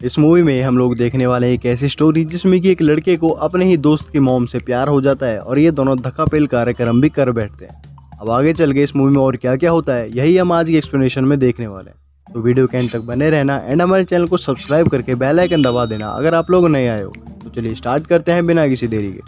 इस मूवी में हम लोग देखने वाले हैं एक ऐसी स्टोरी जिसमें कि एक लड़के को अपने ही दोस्त की मॉम से प्यार हो जाता है और ये दोनों धक्का-पेल कार्यक्रम भी कर बैठते हैं। अब आगे चल के इस मूवी में और क्या क्या होता है यही हम आज की एक्सप्लेनेशन में देखने वाले हैं। तो वीडियो के एंड तक बने रहना एंड हमारे चैनल को सब्सक्राइब करके बेल आइकन दबा देना अगर आप लोग नए आए हो। तो चलिए स्टार्ट करते हैं बिना किसी देरी के।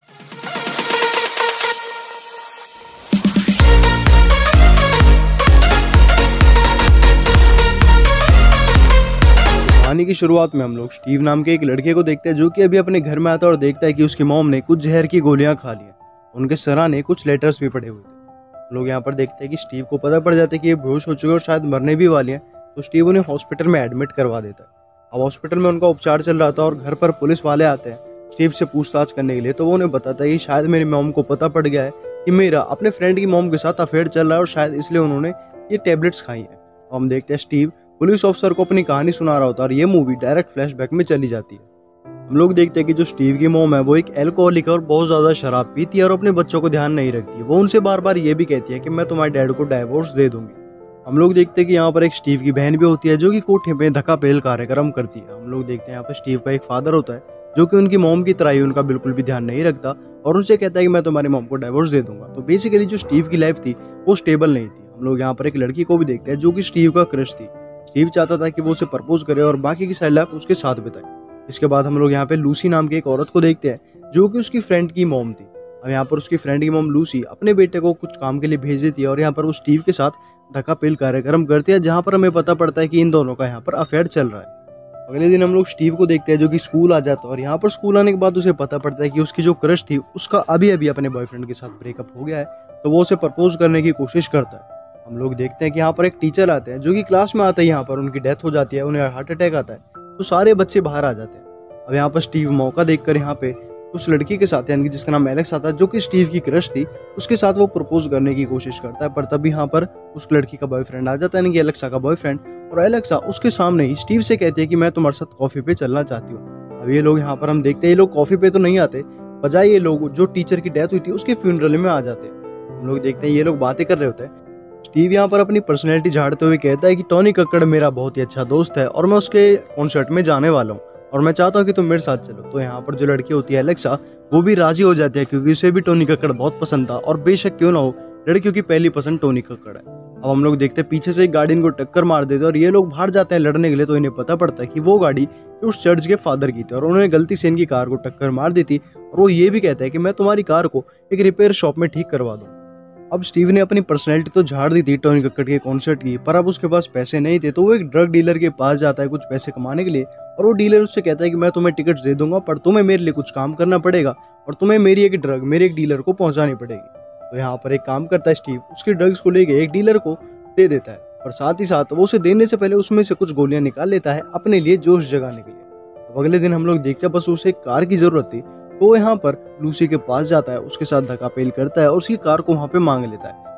कहानी की शुरुआत में हम लोग स्टीव नाम के एक लड़के को देखते हैं जो कि अभी अपने घर में आता है और देखता है कि उसकी मॉम ने कुछ जहर की गोलियां खा ली हैं। उनके सराहने कुछ लेटर्स भी पड़े हुए थे। हम लोग यहाँ पर देखते हैं कि स्टीव को पता पड़ जाता है कि ये बेहोश हो चुके हैं और शायद मरने भी वाले हैं। तो स्टीव उन्हें हॉस्पिटल में एडमिट करवा देता है। अब हॉस्पिटल में उनका उपचार चल रहा था और घर पर पुलिस वाले आते हैं स्टीव से पूछताछ करने के लिए। तो वो उन्हें बताता है कि शायद मेरी मॉम को पता पड़ गया है कि मेरा अपने फ्रेंड की मॉम के साथ अफेयर चल रहा है और शायद इसलिए उन्होंने ये टेबलेट्स खाई हैं। हम देखते हैं स्टीव पुलिस ऑफिसर को अपनी कहानी सुना रहा होता है और ये मूवी डायरेक्ट फ्लैशबैक में चली जाती है। हम लोग देखते हैं कि जो स्टीव की मॉम है वो एक एल्कोहलिक है और बहुत ज्यादा शराब पीती है और अपने बच्चों को ध्यान नहीं रखती है। वो उनसे बार बार ये भी कहती है कि मैं तुम्हारे डैड को डाइवोर्स दे दूंगी। हम लोग देखते हैं कि यहाँ पर एक स्टीव की बहन भी होती है जो कि कोठे पे धक्का पेल कार्यक्रम करती है। हम लोग देखते हैं यहाँ पर स्टीव का एक फादर होता है जो कि उनकी मॉम की तरह ही उनका बिल्कुल भी ध्यान नहीं रखता और उनसे कहता है कि मैं तुम्हारी मॉम को डाइवोर्स दे दूंगा। तो बेसिकली जो स्टीव की लाइफ थी वो स्टेबल नहीं थी। हम लोग यहाँ पर एक लड़की को भी देखते हैं जो कि स्टीव का क्रश थी। स्टीव चाहता था कि वो उसे प्रपोज करे और बाकी की सारी लाइफ उसके साथ बिताए। इसके बाद हम लोग यहाँ पे लूसी नाम की एक औरत को देखते हैं जो कि उसकी फ्रेंड की मॉम थी। अब यहाँ पर उसकी फ्रेंड की मॉम लूसी अपने बेटे को कुछ काम के लिए भेज देती है और यहाँ पर वो स्टीव के साथ धक्का पेल कार्यक्रम करती है जहाँ पर हमें पता पड़ता है कि इन दोनों का यहाँ पर अफेयर चल रहा है। अगले दिन हम लोग स्टीव को देखते हैं जो कि स्कूल आ जाता है और यहाँ पर स्कूल आने के बाद उसे पता पड़ता है कि उसकी जो क्रश थी उसका अभी अभी अपने बॉयफ्रेंड के साथ ब्रेकअप हो गया है। तो वो उसे प्रपोज करने की कोशिश करता है। हम लोग देखते हैं कि यहाँ पर एक टीचर आते हैं जो कि क्लास में आते हैं। यहाँ पर उनकी डेथ हो जाती है, उन्हें हार्ट अटैक आता है। तो सारे बच्चे बाहर आ जाते हैं। अब यहाँ पर स्टीव मौका देखकर यहाँ पे उस लड़की के साथ यानी कि जिसका नाम एलेक्स आता है जो कि स्टीव की क्रश थी उसके साथ वो प्रपोज करने की कोशिश करता है। पर तभी यहाँ पर उस लड़की का बॉयफ्रेंड आ जाता है यानी कि एलेक्सा का बॉयफ्रेंड। और एलेक्सा उसके सामने ही स्टीव से कहती है कि मैं तुम्हारे साथ कॉफी पे चलना चाहती हूँ। अब ये लोग यहाँ पर हम देखते हैं ये लोग कॉफी पे तो नहीं आते, बजाय ये लोग जो टीचर की डेथ हुई थी उसके फ्यूनरल में आ जाते हैं। हम लोग देखते हैं ये लोग बातें कर रहे होते हैं। स्टीव यहाँ पर अपनी पर्सनैलिटी झाड़ते हुए कहता है कि टोनी कक्कड़ मेरा बहुत ही अच्छा दोस्त है और मैं उसके कॉन्सर्ट में जाने वाला हूँ और मैं चाहता हूँ कि तुम मेरे साथ चलो। तो यहाँ पर जो लड़की होती है एलेक्सा वो भी राजी हो जाती है क्योंकि उसे भी टोनी कक्कड़ बहुत पसंद था और बेशक क्यों ना हो लड़कियों की पहली पसंद टोनी कक्कड़ है। अब हम लोग देखते हैं पीछे से एक गाड़ी इनको टक्कर मार देते हैं और ये लोग बाहर जाते हैं लड़ने के लिए। तो इन्हें पता पड़ता है कि वो गाड़ी उस चर्च के फादर की थी और उन्होंने गलती से इनकी कार को टक्कर मार दी थी और वो ये भी कहता है कि मैं तुम्हारी कार को एक रिपेयर शॉप में ठीक करवा दूँ। अब स्टीव ने अपनी पर्सनैलिटी तो झाड़ दी थी टोनी कक्कड़ के कॉन्सर्ट की, पर अब उसके पास पैसे नहीं थे। तो वो एक ड्रग डीलर के पास जाता है कुछ पैसे कमाने के लिए और वो डीलर उससे कहता है कि मैं तुम्हें टिकट दे दूंगा पर तुम्हें मेरे लिए कुछ काम करना पड़ेगा और तुम्हें मेरी एक ड्रग मेरे एक डीलर को पहुंचानी पड़ेगी। तो यहाँ पर एक काम करता है स्टीव उसकी ड्रग्स को लेके एक डीलर को दे देता है और साथ ही साथ वो उसे देने से पहले उसमें से कुछ गोलियां निकाल लेता है अपने लिए जोश जगाने के लिए। अब अगले दिन हम लोग देखते हैं बस उसे एक कार की जरूरत थी तो वो यहाँ पर लूसी के पास जाता है, उसके साथ धक्का पेल करता है और उसकी कार को वहाँ पे मांग लेता है।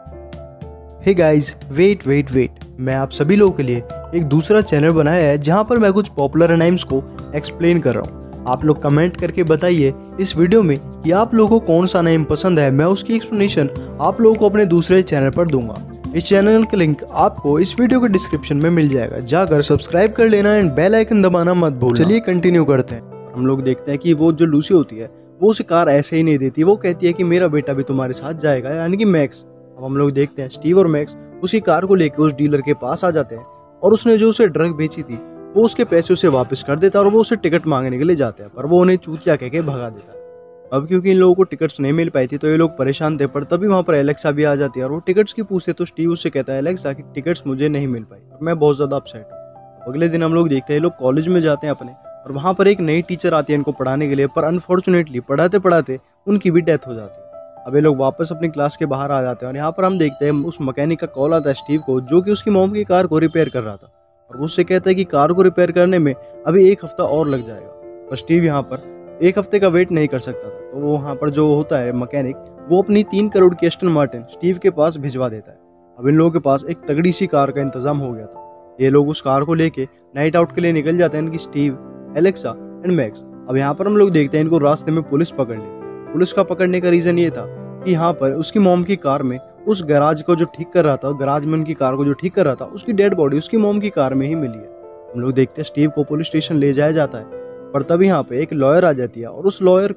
हे गाइस, वेट, मैं आप सभी लोगों के लिए एक दूसरा चैनल बनाया है जहाँ पर मैं कुछ पॉपुलर एनाइम्स को एक्सप्लेन कर रहा हूँ। आप लोग कमेंट करके बताइए इस वीडियो में कि आप लोगों को कौन सा नेम पसंद है। मैं उसकी एक्सप्लेनेशन आप लोगों को अपने दूसरे चैनल पर दूंगा। इस चैनल का लिंक आपको इस वीडियो के डिस्क्रिप्शन में मिल जाएगा, जाकर सब्सक्राइब कर लेना एंड बेल आइकन दबाना मत भूलना। चलिए कंटिन्यू करते हैं। हम लोग देखते हैं कि वो जो लूसी होती है वो उसे कार ऐसे ही नहीं देती, वो कहती है कि मेरा बेटा भी तुम्हारे साथ जाएगा यानी कि मैक्स। अब हम लोग देखते हैं स्टीव और मैक्स उसी कार को लेकर उस डीलर के पास आ जाते हैं और उसने जो उसे ड्रग बेची थी वो उसके पैसे उसे वापस कर देता है और वो उसे टिकट मांगने के लिए जाते हैं पर वो उन्हें चूतिया कह के भगा देता है। अब क्योंकि इन लोगों को टिकट्स नहीं मिल पाई थी तो ये लोग परेशान थे, पर तभी वहाँ पर एलेक्सा भी आ जाती है और वो टिकट्स की पूछते तो स्टीव उससे कहता है एलेक्सा कि टिकट्स मुझे नहीं मिल पाई और मैं बहुत ज़्यादा अपसेट हूँ। अगले दिन हम लोग देखते हैं ये लोग कॉलेज में जाते हैं अपने और वहाँ पर एक नई टीचर आती है इनको पढ़ाने के लिए, पर अनफॉर्चुनेटली पढ़ाते पढ़ाते उनकी भी डेथ हो जाती है। अब ये लोग वापस अपनी क्लास के बाहर आ जाते हैं और यहाँ पर हम देखते हैं उस मैकेनिक का कॉल आता है स्टीव को जो कि उसकी मॉम की कार को रिपेयर कर रहा था और वो उससे कहता है कि कार को रिपेयर करने में अभी 1 हफ्ता और लग जाएगा। पर स्टीव यहाँ पर 1 हफ्ते का वेट नहीं कर सकता था तो वो वहाँ पर जो होता है मैकेनिक वो अपनी 3 करोड़ की एस्टन मार्टिन स्टीव के पास भिजवा देता है। अब इन लोगों के पास एक तगड़ी सी कार का इंतजाम हो गया था। ये लोग उस कार को लेके नाइट आउट के लिए निकल जाते हैं इनकी स्टीव, एलेक्सा एंड मैक्स। अब यहाँ पर हम लोग देखते हैं इनको रास्ते में पुलिस पकड़ लेती है। पुलिस का पकड़ने का रीजन ये था कि यहाँ पर उसकी मॉम की कार में उस गैराज को जो ठीक कर रहा था, गैराज में उनकी कार को जो ठीक कर रहा था, उसकी डेड बॉडी उसकी मॉम की कार में ही मिली है। हम लोग देखते हैं स्टीव को पुलिस स्टेशन ले जाया जाता है, पर तभी यहाँ पे एक लॉयर आ जाती है और उस लॉयर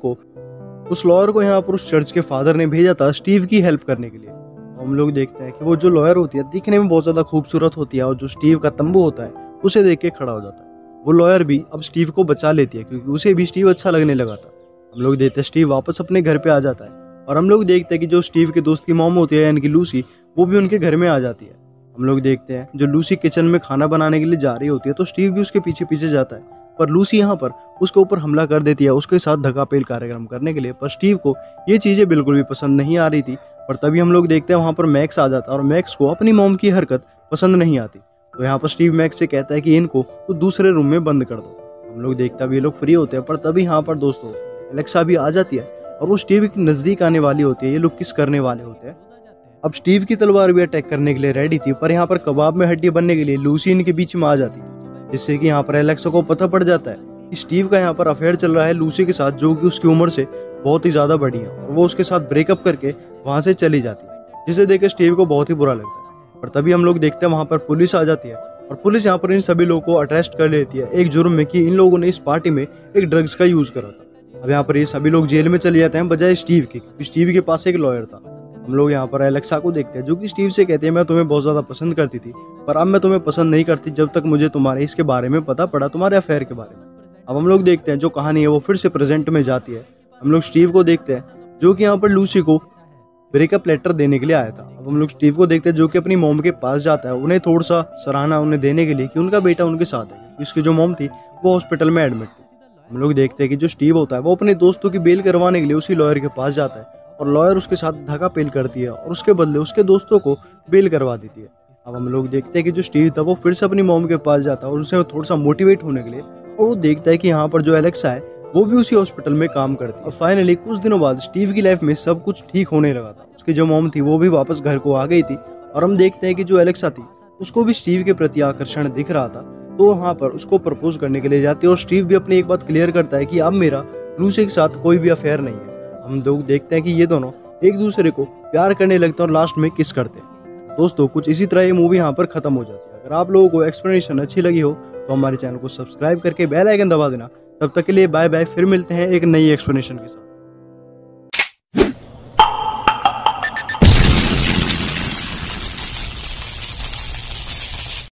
को यहाँ पर उस चर्च के फादर ने भेजा था स्टीव की हेल्प करने के लिए। हम लोग देखते हैं कि वो जो लॉयर होती है दिखने में बहुत ज़्यादा खूबसूरत होती है और जो स्टीव का तंबू होता है उसे देख के खड़ा हो जाता है। वो लॉयर भी अब स्टीव को बचा लेती है क्योंकि उसे भी स्टीव अच्छा लगने लगा था। हम लोग देखते हैं स्टीव वापस अपने घर पे आ जाता है और हम लोग देखते हैं कि जो स्टीव के दोस्त की मॉम होती है यानी कि लूसी, वो भी उनके घर में आ जाती है। हम लोग देखते हैं जो लूसी किचन में खाना बनाने के लिए जा रही होती है तो स्टीव भी उसके पीछे पीछे जाता है, पर लूसी यहाँ पर उसके ऊपर हमला कर देती है उसके साथ धक्कापेल कार्यक्रम करने के लिए। पर स्टीव को ये चीज़ें बिल्कुल भी पसंद नहीं आ रही थी। पर तभी हम लोग देखते हैं वहाँ पर मैक्स आ जाता है और मैक्स को अपनी मॉम की हरकत पसंद नहीं आती। तो यहाँ पर स्टीव मैक्स से कहता है कि इनको तो दूसरे रूम में बंद कर दो। हम लोग देखते हैं ये लोग फ्री होते हैं, पर तभी यहाँ पर दोस्तों एलेक्सा भी आ जाती है और वो स्टीव के नज़दीक आने वाली होती है। ये लोग किस करने वाले होते हैं। अब स्टीव की तलवार भी अटैक करने के लिए रेडी थी, पर यहाँ पर कबाब में हड्डी बनने के लिए लूसी इनके बीच में आ जाती है, जिससे कि यहाँ पर एलेक्सा को पता पड़ जाता है कि स्टीव का यहाँ पर अफेयर चल रहा है लूसी के साथ, जो कि उसकी उम्र से बहुत ही ज़्यादा बड़ी है, और वो उसके साथ ब्रेकअप करके वहाँ से चली जाती है, जिसे देखकर स्टीव को बहुत ही बुरा लगता है। पर तभी हम लोग देखते हैं वहाँ पर पुलिस आ जाती है और पुलिस यहाँ पर इन सभी लोगों को अरेस्ट कर लेती है एक जुर्म में कि इन लोगों ने इस पार्टी में एक ड्रग्स का यूज़ करा था। अब यहाँ पर ये सभी लोग जेल में चले जाते हैं बजाय स्टीव के, क्योंकि स्टीव के पास एक लॉयर था। हम लोग यहाँ पर एलेक्सा को देखते हैं जो कि स्टीव से कहती है मैं तुम्हें बहुत ज़्यादा पसंद करती थी, पर अब मैं तुम्हें पसंद नहीं करती जब तक मुझे तुम्हारे इसके बारे में पता पड़ा, तुम्हारे अफेयर के बारे में। अब हम लोग देखते हैं जो कहानी है वो फिर से प्रेजेंट में जाती है। हम लोग स्टीव को देखते हैं जो कि यहाँ पर लूसी को ब्रेकअप लेटर देने के लिए आया था। अब हम लोग स्टीव को देखते हैं जो कि अपनी मॉम के पास जाता है उन्हें थोड़ा सा सराहना उन्हें देने के लिए कि उनका बेटा उनके साथ है। उसकी जो मॉम थी वो हॉस्पिटल में एडमिट थी। हम लोग देखते हैं कि जो स्टीव होता है वो अपने दोस्तों की बेल करवाने के लिए उसी लॉयर के पास जाता है और लॉयर उसके साथ धक्का पेल करती है और उसके बदले उसके दोस्तों को बेल करवा देती है। अब हम लोग देखते हैं कि जो स्टीव था वो फिर से अपनी मॉम के पास जाता है और उसे थोड़ा सा मोटिवेट होने के लिए, और वो देखता है कि यहाँ पर जो एलेक्सा है वो भी उसी हॉस्पिटल में काम करती है। और फाइनली कुछ दिनों बाद स्टीव की लाइफ में सब कुछ ठीक होने लगा था। उसकी जो मॉम थी वो भी वापस घर को आ गई थी और हम देखते हैं कि जो एलेक्सा थी उसको भी स्टीव के प्रति आकर्षण दिख रहा था, तो वहाँ पर उसको प्रपोज करने के लिए जाती है और स्टीव भी अपनी एक बात क्लियर करता है कि अब मेरा लूसी के साथ कोई भी अफेयर नहीं है। हम लोग देखते हैं कि ये दोनों एक दूसरे को प्यार करने लगते हैं और लास्ट में किस करते हैं। दोस्तों कुछ इसी तरह ये मूवी यहाँ पर खत्म हो जाती है। अगर आप लोगों को एक्सप्लेनेशन अच्छी लगी हो तो हमारे चैनल को सब्सक्राइब करके बेल आइकन दबा देना। तब तक के लिए बाय बाय, फिर मिलते हैं एक नई एक्सप्लेनेशन के साथ।